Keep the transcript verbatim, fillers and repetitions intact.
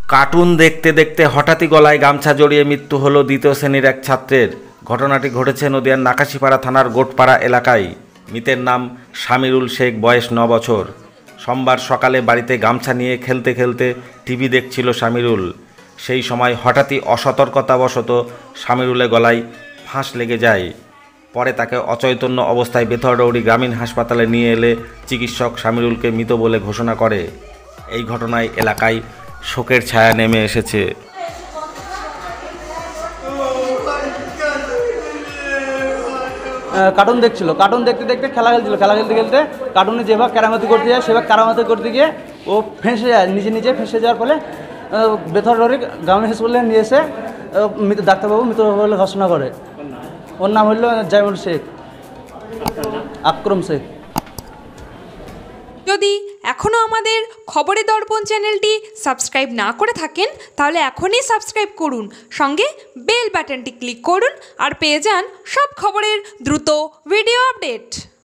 Cartoon দেখতে দেখতে হঠাৎই গলায় গামছা জড়িয়ে মৃত্যু হলো দ্বিতীয় শ্রেণীর এক ছাত্রের। ঘটনাটি ঘটেছে নদিয়ার নাকাশিপাড়া থানার গোটপাড়া এলাকায়। মৃতের নাম শামিরুল শেখ, বয়স ন বছর। সোমবার সকালে বাড়িতে গামছা নিয়ে খেলতে খেলতে টিভি দেখছিল শামিরুল। সেই সময় হঠাৎই অসতর্কতাবশত শামিরুলের গলায় ফাঁস লেগে যায়। পরে তাকে অচৈতন্য অবস্থায় বেথরডৌড়ি গ্রামীণ হাসপাতালে নিয়ে এলে চিকিৎসক শামিরুলকে মৃত বলে ঘোষণা করে। এই ঘটনায় এলাকায় শোকের ছায়া নেমে এসেছে। কার্টুন দেখছিল, কার্টুন দেখতে দেখতে খেলা খেলছিল, খেলা খেলতে খেলতে কার্টুনে যেভাবে কেরামতি করতে যায় সেভাবে কেরামতি করতে গিয়ে ও ফেঁসে যায়, নিজে নিজে ফেঁসে যাওয়ার ফলে বেথরডৌড়ি গ্রামীণ হাসপাতালে নিয়ে এসে মৃত ডাক্তারবাবু মৃত বলে ঘোষণা করে। ওর নাম হলো জাইমুল শেখ, আকরম শেখ। যদি এখনও আমাদের খবরের দর্পণ চ্যানেলটি সাবস্ক্রাইব না করে থাকেন তাহলে এখনই সাবস্ক্রাইব করুন, সঙ্গে বেল বাটনটি ক্লিক করুন আর পেয়ে যান সব খবরের দ্রুত ভিডিও আপডেট।